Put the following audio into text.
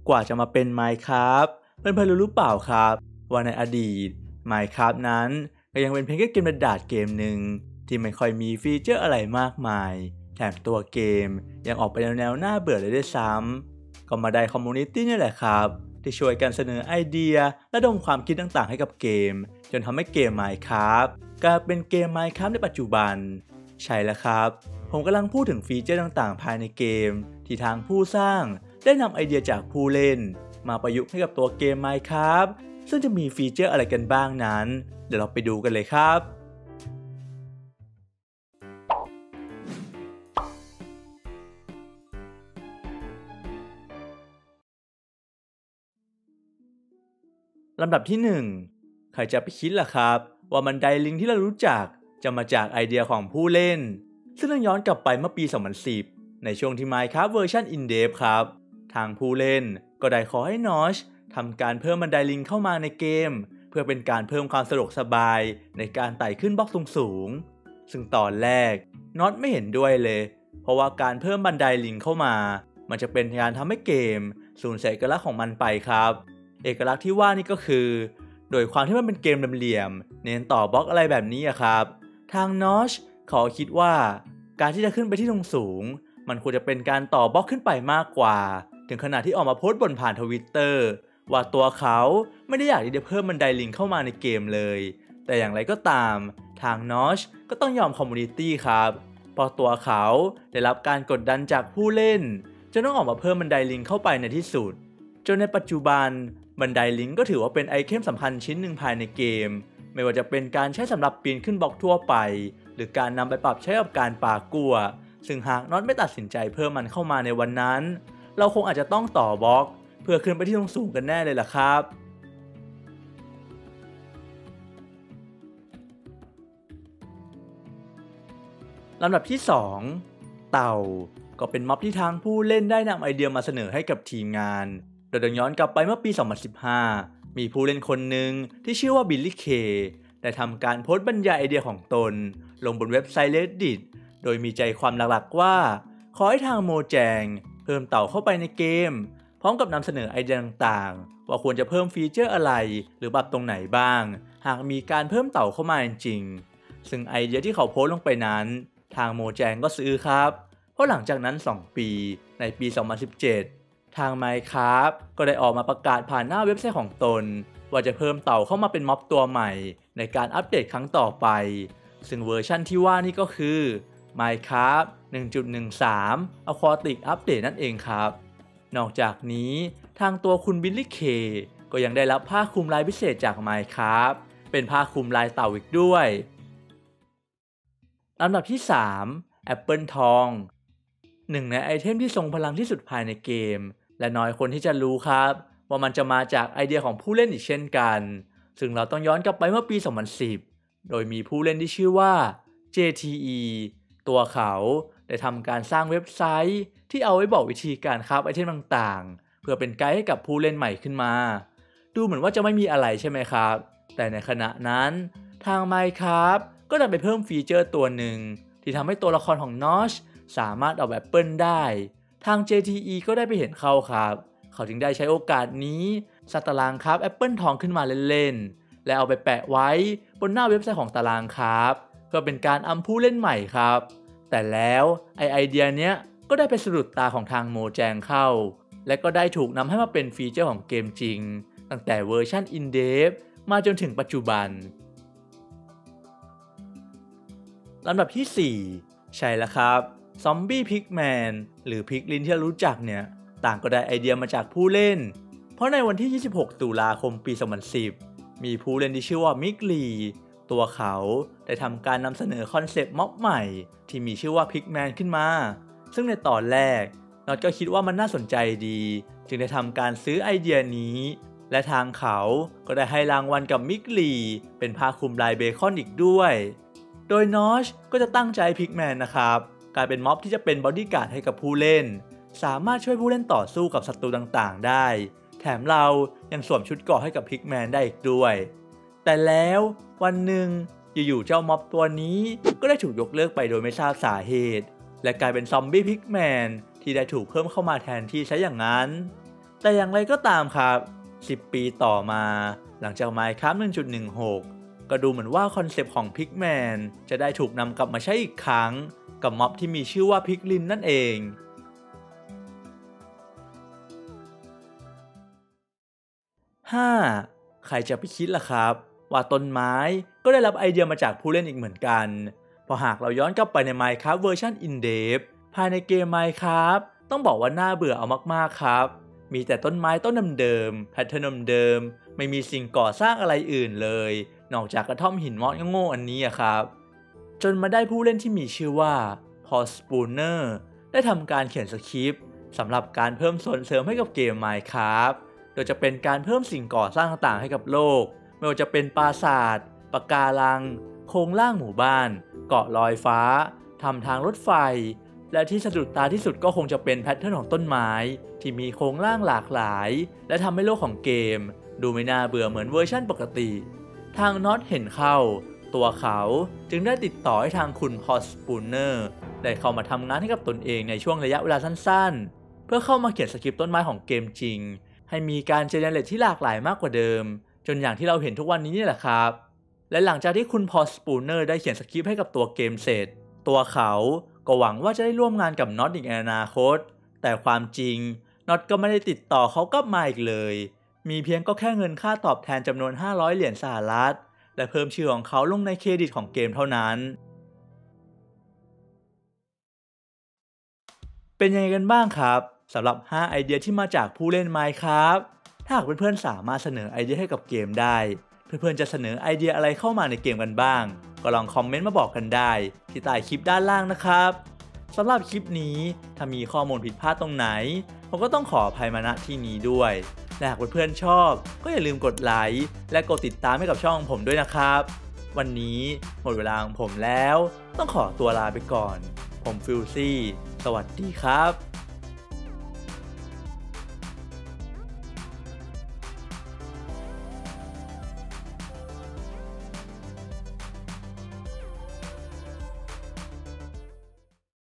กว่าจะมาเป็น Minecraft เพื่อนๆรู้หรือเปล่าครับว่าในอดีต Minecraft นั้นก็ยังเป็นเพียงแค่เกมกระดาษเกมหนึ่งที่ไม่ค่อยมีฟีเจอร์อะไรมากมายแถมตัวเกมยังออกไปแนวน่าเบื่อเลยด้วยซ้ำก็มาได้คอมมูนิตี้นี่แหละครับที่ช่วยกันเสนอไอเดียและระดมความคิดต่างๆให้กับเกมจนทำให้เกม Minecraft กลายเป็นเกม Minecraft ในปัจจุบันใช่แล้วครับผมกำลังพูดถึงฟีเจอร์ต่างๆภายในเกมที่ทางผู้สร้างได้นำไอเดียจากผู้เล่นมาประยุกต์ให้กับตัวเกม Minecraft ซึ่งจะมีฟีเจอร์อะไรกันบ้างนั้นเดี๋ยวเราไปดูกันเลยครับลำดับที่1ใครจะไปคิดล่ะครับว่าบันไดลิงที่เรารู้จักจะมาจากไอเดียของผู้เล่นซึ่งต้องย้อนกลับไปเมื่อปี 2010 ในช่วงที่ Minecraft เวอร์ชัน In Depth ครับทางผู้เล่นก็ได้ขอให้ Notch ทำการเพิ่มบันไดลิงเข้ามาในเกมเพื่อเป็นการเพิ่มความสะดวกสบายในการไต่ขึ้นบล็อกสูงๆซึ่งตอนแรก Notch ไม่เห็นด้วยเลยเพราะว่าการเพิ่มบันไดลิงเข้ามามันจะเป็นการทำให้เกมสูญเสียเอกลักษณ์ของมันไปครับเอกลักษณ์ที่ว่านี่ก็คือโดยความที่มันเป็นเกมเหลี่ยมๆเน้นต่อบล็อกอะไรแบบนี้ครับทาง Notch เขาคิดว่าการที่จะขึ้นไปที่สูงๆมันควรจะเป็นการต่อบล็อกขึ้นไปมากกว่าถึงขนาดที่ออกมาโพสต์บนผ่าน Twitter ว่าตัวเขาไม่ได้อยากที่จะเพิ่มบันไดลิงเข้ามาในเกมเลยแต่อย่างไรก็ตามทาง Notch ก็ต้องยอมคอมมูนิตี้ครับเพราะตัวเขาได้รับการกดดันจากผู้เล่นจนต้องออกมาเพิ่มบันไดลิงเข้าไปในที่สุดจนในปัจจุบันบันไดลิงก็ถือว่าเป็นไอเทมสำคัญชิ้นหนึ่งภายในเกมไม่ว่าจะเป็นการใช้สำหรับปีนขึ้นบล็อกทั่วไปหรือการนำไปปรับใช้กับการปากัวซึ่งหากน็อตไม่ตัดสินใจเพิ่มมันเข้ามาในวันนั้นเราคงอาจจะต้องต่อบล็อกเพื่อขึ้นไปที่สูงกันแน่เลยล่ะครับลำดับที่2เต่าก็เป็นม็อบที่ทางผู้เล่นได้นำไอเดียมาเสนอให้กับทีมงานโดยย้อนกลับไปเมื่อปี 2015 มีผู้เล่นคนหนึ่งที่ชื่อว่าบิลลี่เคได้ทำการโพสต์บรรยายไอเดียของตนลงบนเว็บไซต์ Reddit โดยมีใจความหลักๆว่าขอให้ทางโมแจงเพิ่มเต่าเข้าไปในเกมพร้อมกับนำเสนอไอเดียต่างๆว่าควรจะเพิ่มฟีเจอร์อะไรหรือปรับตรงไหนบ้างหากมีการเพิ่มเต่าเข้ามาจริงๆซึ่งไอเดียที่เขาโพสต์ลงไปนั้นทางโมแจงก็ซื้อครับเพราะหลังจากนั้น2 ปีในปี 2017 ทาง Minecraft ก็ได้ออกมาประกาศผ่านหน้าเว็บไซต์ของตนว่าจะเพิ่มเต่าเข้ามาเป็นม็อบตัวใหม่ในการอัปเดตครั้งต่อไปซึ่งเวอร์ชั่นที่ว่านี่ก็คือ Minecraft 1.13 Aquatic Update นั่นเองครับนอกจากนี้ทางตัวคุณบิลลี่เคก็ยังได้รับผ้าคลุมลายพิเศษจาก Minecraft เป็นผ้าคลุมลายเต่าอีกด้วยลำดับที่3แอปเปิลทองหนึ่งในไอเทมที่ทรงพลังที่สุดภายในเกมและน้อยคนที่จะรู้ครับว่ามันจะมาจากไอเดียของผู้เล่นอีกเช่นกันซึ่งเราต้องย้อนกลับไปเมื่อปี 2010 โดยมีผู้เล่นที่ชื่อว่า JTE ตัวเขาได้ทำการสร้างเว็บไซต์ที่เอาไว้บอกวิธีการคราฟไอเทมต่างๆเพื่อเป็นไกด์ให้กับผู้เล่นใหม่ขึ้นมาดูเหมือนว่าจะไม่มีอะไรใช่ไหมครับแต่ในขณะนั้นทาง Minecraft ก็ได้ไปเพิ่มฟีเจอร์ตัวหนึ่งที่ทำให้ตัวละครของ Notch สามารถเอาแอปเปิลได้ทาง JTE ก็ได้ไปเห็นเข้าครับเขาจึงได้ใช้โอกาสนี้สร้างตารางคราฟแอปเปิลทองขึ้นมาเล่นๆและเอาไปแปะไว้บนหน้าเว็บไซต์ของตารางคราฟเพื่อเป็นการอำผู้เล่นใหม่ครับแต่แล้วไอเดียเนี้ยก็ได้ไปสะดุดตาของทางโมแจงเข้าและก็ได้ถูกนำให้มาเป็นฟีเจอร์ของเกมจริงตั้งแต่เวอร์ชัน In Depth มาจนถึงปัจจุบันลำดับที่4ใช่แล้วครับซอมบี้พิกแมนหรือพิกลินที่เรารู้จักเนี่ยต่างก็ได้ไอเดียมาจากผู้เล่นเพราะในวันที่ 26 ตุลาคมปี 2010 มีผู้เล่นที่ชื่อว่ามิกลีตัวเขาได้ทำการนำเสนอคอนเซปต์ม็อบใหม่ที่มีชื่อว่าพิกแมนขึ้นมาซึ่งในตอนแรกน็อตก็คิดว่ามันน่าสนใจดีจึงได้ทำการซื้อไอเดียนี้และทางเขาก็ได้ให้รางวัลกับมิกลีเป็นผ้าคลุมลายเบคอนอีกด้วยโดย Notch ก็จะตั้งใจพิกแมนนะครับกลายเป็นม็อบที่จะเป็นบอดี้การ์ดให้กับผู้เล่นสามารถช่วยผู้เล่นต่อสู้กับศัตรูต่างๆได้แถมเรายังสวมชุดเกราะให้กับพิกแมนได้อีกด้วยแต่แล้ววันหนึ่งอยู่ๆเจ้าม็อบตัวนี้ก็ได้ถูกยกเลิกไปโดยไม่ทราบสาเหตุและกลายเป็นซอมบี้พิกแมนที่ได้ถูกเพิ่มเข้ามาแทนที่ใช้อย่างนั้นแต่อย่างไรก็ตามครับ10 ปีต่อมาหลังจาก Minecraft 1.16 ก็ดูเหมือนว่าคอนเซปต์ของ Pigman จะได้ถูกนำกลับมาใช้อีกครั้งกับม็อบที่มีชื่อว่า Piglin นั่นเอง 5. ใครจะไปคิดล่ะครับว่าต้นไม้ก็ได้รับไอเดียมาจากผู้เล่นอีกเหมือนกันเพราะหากเราย้อนกลับไปใน Minecraft เวอร์ชัน In-Depth ภายในเกม Minecraft ต้องบอกว่าน่าเบื่อเอามากๆครับมีแต่ต้นไม้ต้นเดิมๆแพทเทิร์นเดิมๆไม่มีสิ่งก่อสร้างอะไรอื่นเลยนอกจากกระท่อมหินมอดโง่ๆอันนี้ครับจนมาได้ผู้เล่นที่มีชื่อว่า Paul Spooner ได้ทำการเขียนสคริปต์สำหรับการเพิ่มส่วนเสริมให้กับเกม Minecraft โดยจะเป็นการเพิ่มสิ่งก่อสร้างต่างๆให้กับโลกไม่ว่าจะเป็นปราสาทปะการังโครงล่างหมู่บ้านเกาะลอยฟ้าทำทางรถไฟและที่สะดุดตาที่สุดก็คงจะเป็นแพทเทิร์นของต้นไม้ที่มีโครงล่างหลากหลายและทำให้โลกของเกมดูไม่น่าเบื่อเหมือนเวอร์ชั่นปกติทางน็อตเห็นเข้าตัวเขาจึงได้ติดต่อให้ทางคุณพอล สปูนเนอร์ได้เข้ามาทำงานให้กับตนเองในช่วงระยะเวลาสั้นๆเพื่อเข้ามาเขียนสคริปต์ต้นไม้ของเกมจริงให้มีการเจเนเรตที่หลากหลายมากกว่าเดิมจนอย่างที่เราเห็นทุกวันนี้นี่แหละครับและหลังจากที่คุณพอล สปูนเนอร์ได้เขียนสคริปต์ให้กับตัวเกมเสร็จตัวเขาก็หวังว่าจะได้ร่วมงานกับน็อตอีกในอนาคตแต่ความจริงน็อตก็ไม่ได้ติดต่อเขากลับมาอีกเลยมีเพียงก็แค่เงินค่าตอบแทนจำนวน500 เหรียญสหรัฐและเพิ่มชื่อของเขาลงในเครดิตของเกมเท่านั้นเป็นยังไงกันบ้างครับสำหรับ5ไอเดียที่มาจากผู้เล่น Minecraft ถ้าหากเพื่อนๆสามารถเสนอไอเดียให้กับเกมได้เพื่อนๆจะเสนอไอเดียอะไรเข้ามาในเกมกันบ้างก็ลองคอมเมนต์มาบอกกันได้ที่ใต้คลิปด้านล่างนะครับสำหรับคลิปนี้ถ้ามีข้อมูลผิดพลาดตรงไหนผมก็ต้องขออภัยมาณที่นี้ด้วยและหากเพื่อนๆชอบก็อย่าลืมกดไลค์และกดติดตามให้กับช่องของผมด้วยนะครับวันนี้หมดเวลาของผมแล้วต้องขอตัวลาไปก่อนผมฟิลซี่สวัสดีครับ